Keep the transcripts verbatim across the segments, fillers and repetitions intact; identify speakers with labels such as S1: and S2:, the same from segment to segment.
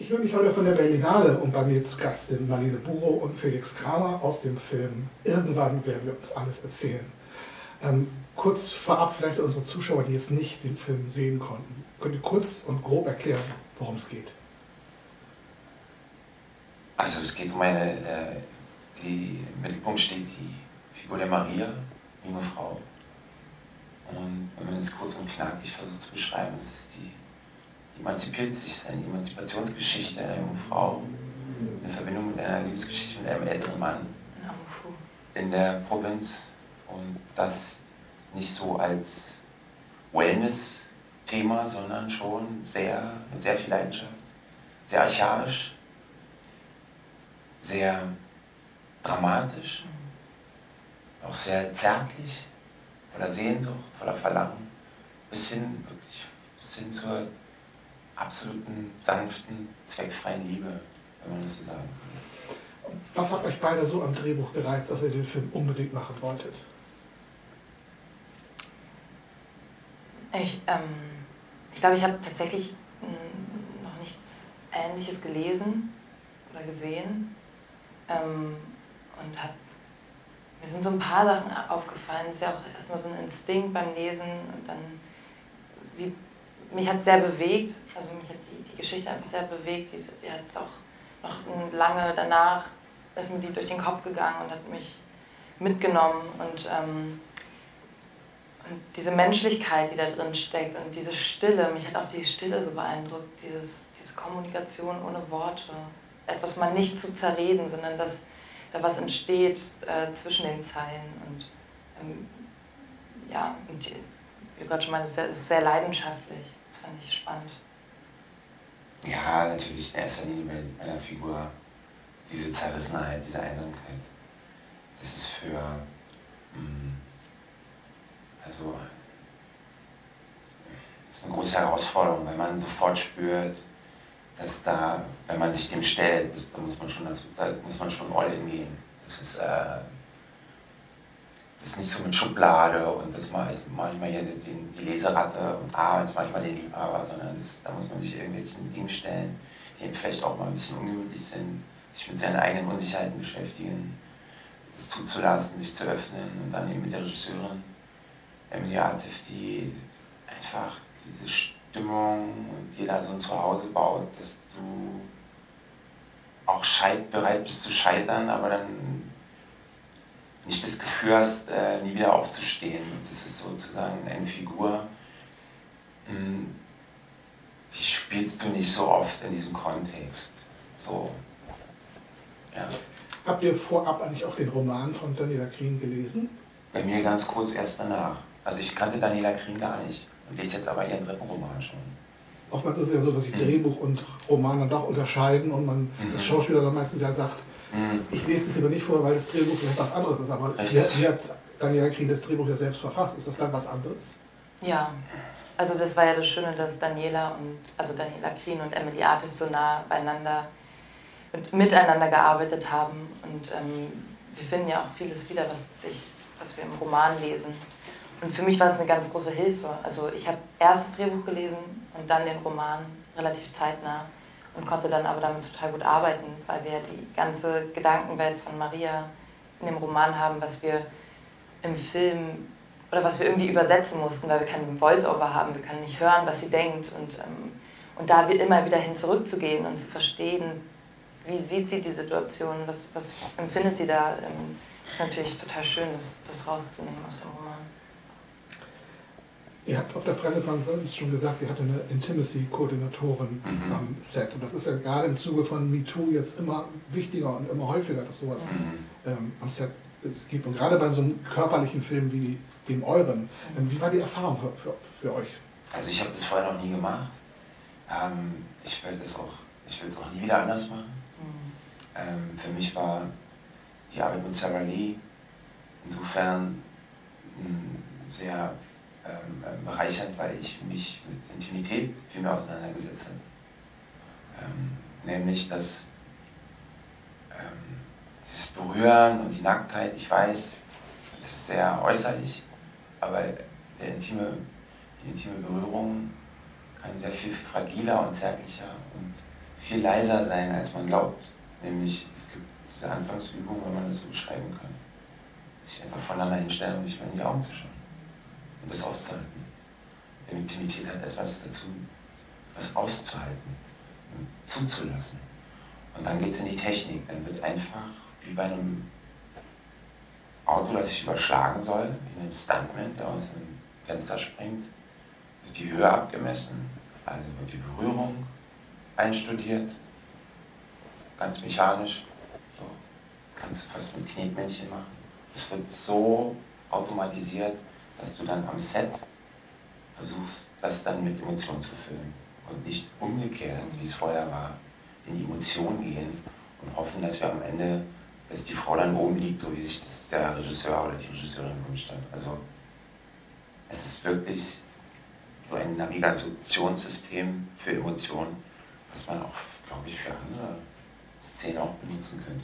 S1: Ich höre mich heute von der Berlinale und bei mir zu Gast sind Marlene Burow und Felix Kramer aus dem Film Irgendwann werden wir uns alles erzählen. Ähm, kurz vorab vielleicht unsere Zuschauer, die jetzt nicht den Film sehen konnten. Könnt ihr kurz und grob erklären, worum es geht?
S2: Also es geht um eine, äh, die im Mittelpunkt steht die Figur der Maria, junge Frau. Und wenn man es kurz und knackig versucht zu beschreiben, ist es die, die emanzipiert sich, es ist eine Emanzipationsgeschichte einer jungen Frau, in Verbindung mit einer Liebesgeschichte mit einem älteren Mann in der Provinz. Und das nicht so als Wellness-Thema, sondern schon sehr, mit sehr viel Leidenschaft, sehr archaisch, sehr dramatisch, auch sehr zärtlich, voller Sehnsucht, voller Verlangen, bis hin, wirklich, bis hin zur absoluten, sanften, zweckfreien Liebe, wenn man das so sagen kann.
S1: Was hat euch beide so am Drehbuch gereizt, dass ihr den Film unbedingt machen wolltet?
S3: Ich, ähm, ich glaube, ich habe tatsächlich mh, noch nichts Ähnliches gelesen oder gesehen. Ähm, und hab, mir sind so ein paar Sachen aufgefallen. Es ist ja auch erstmal so ein Instinkt beim Lesen. Und dann, wie, mich hat es sehr bewegt. Also mich hat die, die Geschichte einfach sehr bewegt. Die, die hat auch noch lange danach, ist mir die durch den Kopf gegangen und hat mich mitgenommen. Und, ähm, und diese Menschlichkeit, die da drin steckt und diese Stille, mich hat auch die Stille so beeindruckt. Dieses, diese Kommunikation ohne Worte. Etwas mal nicht zu zerreden, sondern dass da was entsteht äh, zwischen den Zeilen. Und ähm, ja, und, wie du gerade schon meinte, es ist sehr leidenschaftlich. Das fand ich spannend.
S2: Ja, natürlich in erster Linie bei einer Figur diese Zerrissenheit, diese Einsamkeit. Das ist für, mh, also, das ist eine große Herausforderung, weil man sofort spürt, dass da, wenn man sich dem stellt, das, da muss man schon, dazu, da muss man schon all in gehen. Das ist, äh, das ist nicht so mit Schublade und das mache ich manchmal hier die, die Leseratte und ah, jetzt mache ich mal den Liebhaber, sondern das, da muss man sich irgendwelchen Dingen stellen, die eben vielleicht auch mal ein bisschen ungemütlich sind, sich mit seinen eigenen Unsicherheiten beschäftigen, das zuzulassen, sich zu öffnen und dann eben mit der Regisseurin Emilie Atif, die einfach diese Stimmung und jeder so ein Zuhause baut, dass du auch scheit, bereit bist zu scheitern, aber dann nicht das Gefühl hast, äh, nie wieder aufzustehen. Das ist sozusagen eine Figur, mh, die spielst du nicht so oft in diesem Kontext. So, ja.
S1: Habt ihr vorab eigentlich auch den Roman von Daniela Krien gelesen?
S2: Bei mir ganz kurz erst danach. Also ich kannte Daniela Krien gar nicht und lese jetzt aber ihren dritten Roman schon.
S1: Oftmals ist es ja so, dass sich
S2: Mhm.
S1: Drehbuch und Roman dann doch unterscheiden und man
S2: Mhm.
S1: als Schauspieler dann meistens ja sagt,
S2: Mhm.
S1: ich lese es lieber nicht vor, weil das Drehbuch vielleicht was anderes ist. Aber hier, hier hat Daniela Krien das Drehbuch ja selbst verfasst. Ist das dann was anderes?
S3: Ja, also das war ja das Schöne, dass Daniela und also Daniela Krien und Emilie Atif so nah beieinander und miteinander gearbeitet haben. Und ähm, wir finden ja auch vieles wieder, was, sich, was wir im Roman lesen. Und für mich war es eine ganz große Hilfe. Also ich habe erst das Drehbuch gelesen und dann den Roman relativ zeitnah und konnte dann aber damit total gut arbeiten, weil wir die ganze Gedankenwelt von Maria in dem Roman haben, was wir im Film oder was wir irgendwie übersetzen mussten, weil wir keinen Voice-Over haben, wir können nicht hören, was sie denkt. Und, ähm, und da immer wieder hin zurückzugehen und zu verstehen, wie sieht sie die Situation, was, was empfindet sie da, ähm, ist natürlich total schön, das, das rauszunehmen aus dem Roman.
S1: Ihr habt auf der Pressekonferenz schon gesagt, ihr hattet eine Intimacy-Koordinatorin
S2: Mhm.
S1: am Set. Und das ist ja gerade im Zuge von MeToo jetzt immer wichtiger und immer häufiger, dass sowas
S2: Mhm.
S1: ähm, am Set es gibt. Und gerade bei so einem körperlichen Film wie dem euren. Ähm, wie war die Erfahrung für, für, für euch?
S2: Also ich habe das vorher noch nie gemacht. Ähm, ich will das auch, ich will es auch nie wieder anders machen.
S3: Mhm.
S2: Ähm, für mich war die Arbeit mit Sarah Lee insofern mh, sehr ähm, bereichernd, weil ich mich mit Intimität viel mehr auseinandergesetzt habe. Ähm, nämlich, dass ähm, dieses Berühren und die Nacktheit, ich weiß, das ist sehr äußerlich, aber der intime, die intime Berührung kann sehr viel fragiler und zärtlicher und viel leiser sein, als man glaubt. Nämlich, es gibt diese Anfangsübung, wenn man das so beschreiben kann. Sich einfach voneinander hinstellen und sich mal in die Augen zu schauen. Und das auszuhalten. Intimität hat etwas dazu, was auszuhalten und zuzulassen. Und dann geht es in die Technik. Dann wird einfach, wie bei einem Auto, das sich überschlagen soll, wie einem Stuntman, der aus dem Fenster springt, wird die Höhe abgemessen, also wird die Berührung einstudiert, ganz mechanisch, so. Kannst du fast mit Knetmännchen machen. Es wird so automatisiert, dass du dann am Set versuchst, das dann mit Emotionen zu füllen und nicht umgekehrt, wie es vorher war, in die Emotion gehen und hoffen, dass wir am Ende, dass die Frau dann oben liegt, so wie sich das der Regisseur oder die Regisseurin wünscht hat. Also es ist wirklich so ein Navigationssystem für Emotionen, was man auch, glaube ich, für andere Szenen auch benutzen könnte.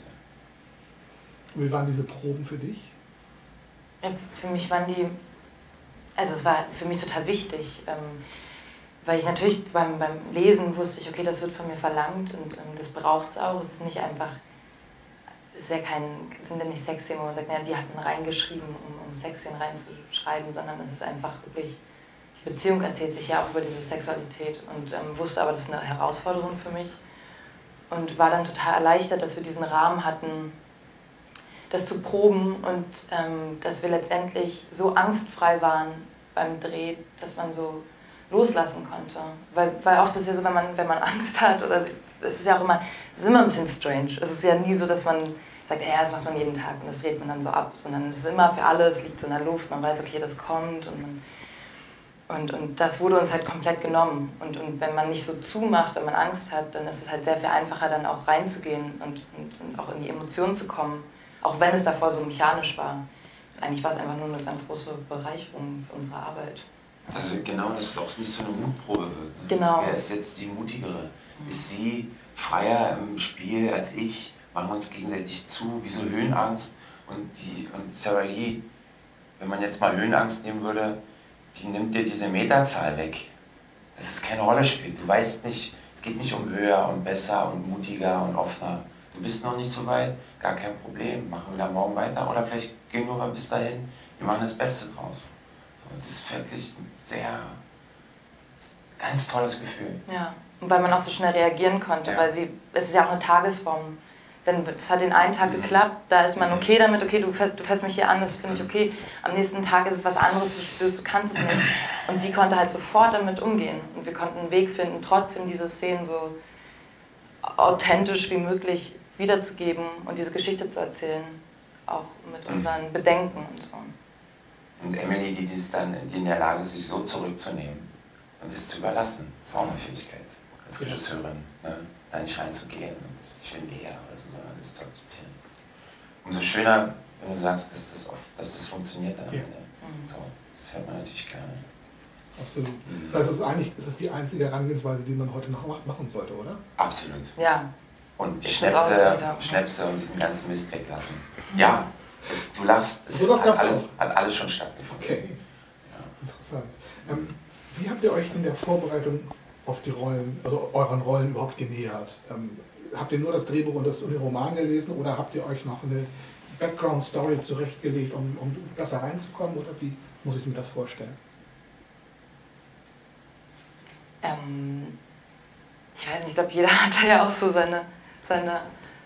S1: Wie waren diese Proben für dich?
S3: Ja, für mich waren die, also es war für mich total wichtig, ähm, weil ich natürlich beim, beim Lesen wusste ich, okay, das wird von mir verlangt und ähm, das braucht es auch. Es ist nicht einfach, es ist ja kein, es sind ja nicht Sexszenen, wo man sagt, naja, die hatten reingeschrieben, um, um Sexszenen reinzuschreiben, sondern es ist einfach wirklich, die Beziehung erzählt sich ja auch über diese Sexualität und ähm, wusste aber, das ist eine Herausforderung für mich und war dann total erleichtert, dass wir diesen Rahmen hatten, das zu proben und ähm, dass wir letztendlich so angstfrei waren beim Dreh, dass man so loslassen konnte. Weil, weil oft ist es ja so, wenn man, wenn man Angst hat, oder es ist ja auch immer, es ist immer ein bisschen strange. Es ist ja nie so, dass man sagt, ja, das macht man jeden Tag und das dreht man dann so ab, sondern es ist immer für alle, es liegt so in der Luft, man weiß, okay, das kommt und man, und, und das wurde uns halt komplett genommen. Und, und wenn man nicht so zumacht, wenn man Angst hat, dann ist es halt sehr viel einfacher, dann auch reinzugehen und, und, und auch in die Emotionen zu kommen. Auch wenn es davor so mechanisch war. Eigentlich war es einfach nur eine ganz große Bereicherung für unsere Arbeit.
S2: Also genau, dass es auch nicht so eine Mutprobe wird. Ne?
S3: Genau.
S2: Wer ist jetzt die Mutigere? Mhm. Ist sie freier im Spiel als ich? Machen wir uns gegenseitig zu, wie so Höhenangst? Und, die, und Sarah Lee, wenn man jetzt mal Höhenangst nehmen würde, die nimmt dir diese Meterzahl weg. Dass es keine Rolle spielt. Du weißt nicht, es geht nicht um höher und besser und mutiger und offener. Du bist noch nicht so weit, gar kein Problem, machen wir dann morgen weiter oder vielleicht gehen wir mal bis dahin, wir machen das Beste draus. Und das ist wirklich ein sehr, ganz tolles Gefühl.
S3: Ja, und weil man auch so schnell reagieren konnte, ja. Weil sie, es ist ja auch eine Tagesform. Wenn, das hat den einen Tag mhm. geklappt, da ist man okay damit, okay, du fährst, du fährst mich hier an, das finde ich okay. Am nächsten Tag ist es was anderes, du spürst, du kannst es nicht. Und sie konnte halt sofort damit umgehen. Und wir konnten einen Weg finden, trotzdem diese Szenen so authentisch wie möglich wiederzugeben und diese Geschichte zu erzählen, auch mit unseren Bedenken und so.
S2: Und Emily, die dies dann die in der Lage ist, sich so zurückzunehmen und es zu überlassen, ist auch eine Fähigkeit als Regisseurin, ne? Da nicht reinzugehen und ich will mehr oder so, sondern das zu akzeptieren. Umso schöner, wenn du sagst, dass das, oft, dass das funktioniert dann am Ende. Mhm. So, das hört man natürlich gerne.
S1: Absolut. Mhm. Das heißt, es ist eigentlich es ist die einzige Herangehensweise, die man heute noch machen sollte, oder?
S2: Absolut.
S3: Ja.
S2: Und die Schnäpse, Schnäpse und diesen ganzen Mist weglassen. Ja, es, du lachst, es so, hat, alles, hat alles schon stattgefunden.
S1: Okay, ja. Interessant. Ähm, wie habt ihr euch in der Vorbereitung auf die Rollen, also euren Rollen überhaupt genähert? Ähm, habt ihr nur das Drehbuch und das und den Roman gelesen oder habt ihr euch noch eine Background-Story zurechtgelegt, um, um besser reinzukommen oder wie muss ich mir das vorstellen?
S3: Ähm, ich weiß nicht, ich glaube, jeder hat ja auch so seine, seine,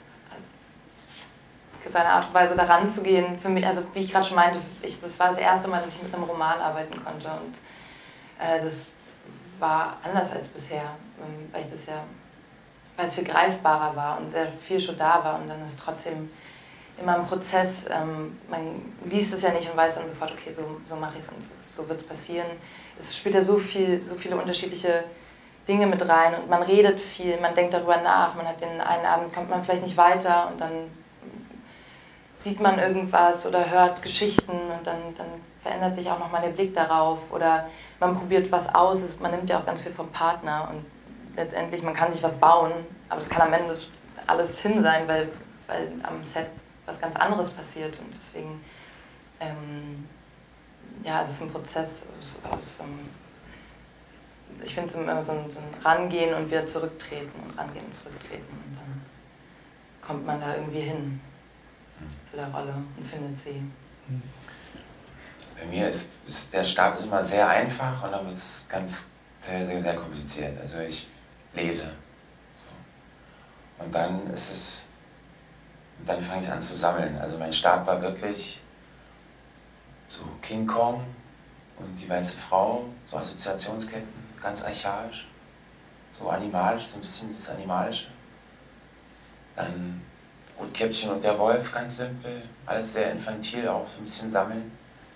S3: seine Art und Weise daran zu gehen. Für mich, also wie ich gerade schon meinte, ich, das war das erste Mal, dass ich mit einem Roman arbeiten konnte und äh, das war anders als bisher, weil ich das ja, weil es viel greifbarer war und sehr viel schon da war und dann ist trotzdem immer ein Prozess, ähm, man liest es ja nicht und weiß dann sofort, okay, so, so mache ich es und so, so wird es passieren. Es spielt ja so viel, so viele unterschiedliche Dinge mit rein und man redet viel, man denkt darüber nach, man hat den einen Abend, kommt man vielleicht nicht weiter und dann sieht man irgendwas oder hört Geschichten und dann, dann verändert sich auch nochmal der Blick darauf oder man probiert was aus, man nimmt ja auch ganz viel vom Partner und letztendlich, man kann sich was bauen, aber das kann am Ende alles hin sein, weil, weil am Set was ganz anderes passiert und deswegen, ähm, ja, es ist ein Prozess aus, aus ähm, ich finde es immer so ein, so ein Rangehen und wieder zurücktreten und rangehen und zurücktreten. Und dann kommt man da irgendwie hin zu der Rolle und findet sie.
S2: Bei mir ist, ist der Start ist immer sehr einfach und dann wird es ganz sehr, sehr, sehr kompliziert. Also ich lese. So. Und dann ist es, und dann fange ich an zu sammeln. Also mein Start war wirklich so King Kong und die weiße Frau, so Assoziationsketten, ganz archaisch, so animalisch, so ein bisschen das Animalische. Dann Rotkäppchen und der Wolf, ganz simpel, alles sehr infantil, auch so ein bisschen sammeln.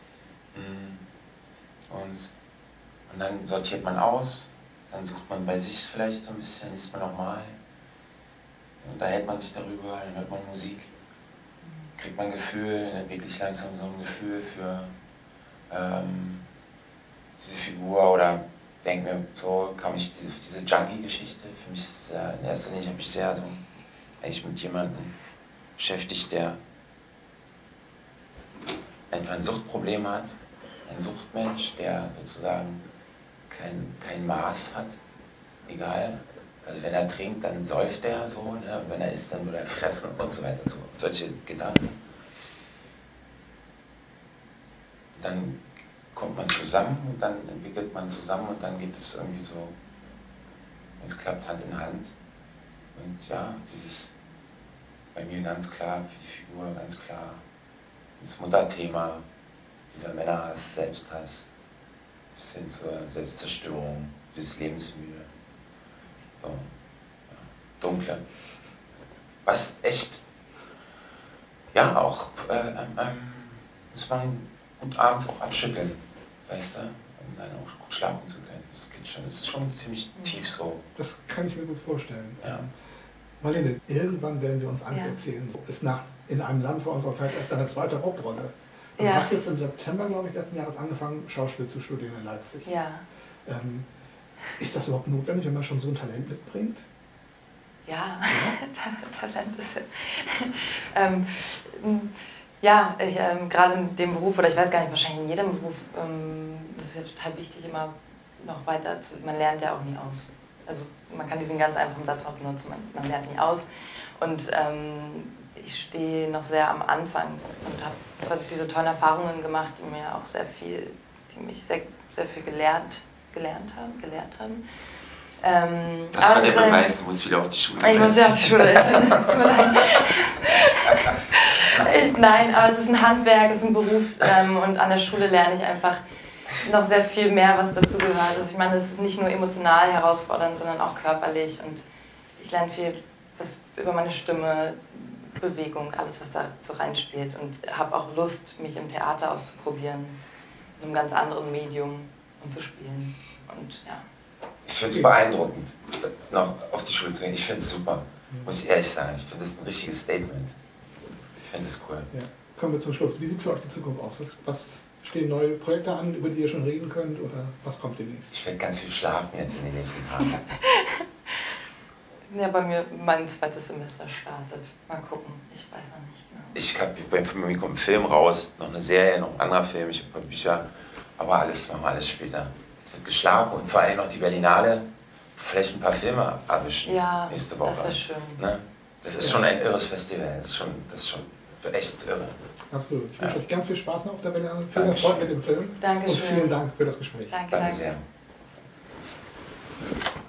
S2: Und, und dann sortiert man aus, dann sucht man bei sich vielleicht ein bisschen, liest man nochmal, unterhält man sich darüber, dann hört man Musik, kriegt man ein Gefühl, dann entwickle ich langsam so ein Gefühl für ähm, diese Figur oder denke mir, so kam ich diese, diese Junkie-Geschichte. Für mich ist äh, in erster Linie habe ich sehr so eigentlich mit jemandem beschäftigt, der einfach ein Suchtproblem hat, ein Suchtmensch, der sozusagen kein, kein Maß hat, egal. Also wenn er trinkt, dann säuft er so, ne? Und wenn er isst, dann will er fressen und so weiter. So, solche Gedanken. Dann kommt man zusammen und dann entwickelt man zusammen und dann geht es irgendwie so, und es klappt Hand in Hand. Und ja, dieses bei mir ganz klar, für die Figur ganz klar, das Mutterthema, dieser Männerhass, Selbsthass, bis hin zur Selbstzerstörung, dieses Lebensmüde, so, ja, Dunkle. Was echt, ja auch, äh, ähm, muss man gut abends auch abschütteln, weißt du, um dann auch gut schlafen zu können. Das geht schon, das ist schon ziemlich tief so.
S1: Das kann ich mir gut vorstellen.
S2: Ja.
S1: Marlene, irgendwann werden wir uns alles
S3: Ja.
S1: erzählen. Ist nach, in einem Land vor unserer Zeit erst eine zweite Hauptrolle. Du
S3: Ja.
S1: hast jetzt im September, glaube ich, letzten Jahres angefangen, Schauspiel zu studieren in Leipzig.
S3: Ja.
S1: Ähm, ist das überhaupt notwendig, wenn man schon so ein Talent mitbringt?
S3: Ja, Talent ist ja. ähm, ja, ich, ähm, gerade in dem Beruf, oder ich weiß gar nicht, wahrscheinlich in jedem Beruf, ähm, das ist ja total wichtig, immer noch weiter zu, man lernt ja auch nie aus. Also man kann diesen ganz einfachen Satz auch benutzen, man, man lernt nie aus. Und ähm, ich stehe noch sehr am Anfang und habe zwar diese tollen Erfahrungen gemacht, die mir auch sehr viel, die mich sehr, sehr viel gelehrt, gelernt haben, gelehrt haben. Ähm,
S2: das war der Beweis, du musst wieder auf die Schule.
S3: Ich muss ja auf die Schule. ich, nein, aber es ist ein Handwerk, es ist ein Beruf ähm, und an der Schule lerne ich einfach noch sehr viel mehr, was dazu gehört. Also ich meine, es ist nicht nur emotional herausfordernd, sondern auch körperlich und ich lerne viel was über meine Stimme, Bewegung, alles, was da so reinspielt und habe auch Lust, mich im Theater auszuprobieren, in einem ganz anderen Medium und zu spielen und ja.
S2: Ich finde es beeindruckend, noch auf die Schule zu gehen. Ich finde es super, muss ich ehrlich sagen. Ich finde das ein richtiges Statement. Ich finde es cool.
S1: Ja. Kommen wir zum Schluss. Wie sieht für euch die Zukunft aus? Was, was stehen neue Projekte an, über die ihr schon reden könnt? Oder was kommt demnächst?
S2: Ich werde ganz viel schlafen jetzt in den nächsten Tagen.
S3: Ja, bei mir mein zweites Semester startet. Mal gucken, ich weiß noch nicht genau.
S2: Ich habe, bei mir kommt ein Film raus, noch eine Serie, noch ein anderer Film, ich habe ein paar Bücher, aber alles machen wir alles später. Es wird geschlafen und vor allem noch die Berlinale, vielleicht ein paar Filme erwischen
S3: Ja,
S2: nächste Woche.
S3: das wäre schön.
S2: Ne? Das ist schon ein irres Festival, das ist schon, das ist schon echt irre.
S1: Absolut. Ich wünsche
S2: Ja.
S1: euch ganz viel Spaß noch auf der Berlinale. Viel
S2: Dankeschön.
S1: Erfolg mit dem Film.
S3: Dankeschön.
S1: Und vielen Dank für das Gespräch.
S3: Danke,
S2: Danke
S3: danke.
S2: sehr.